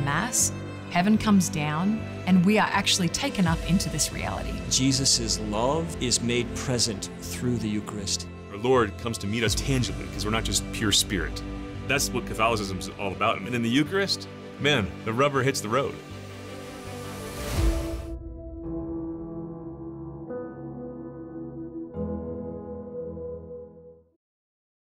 Mass, heaven comes down, and we are actually taken up into this reality. Jesus' love is made present through the Eucharist. Our Lord comes to meet us tangibly, because we're not just pure spirit. That's what Catholicism is all about. And in the Eucharist, man, the rubber hits the road.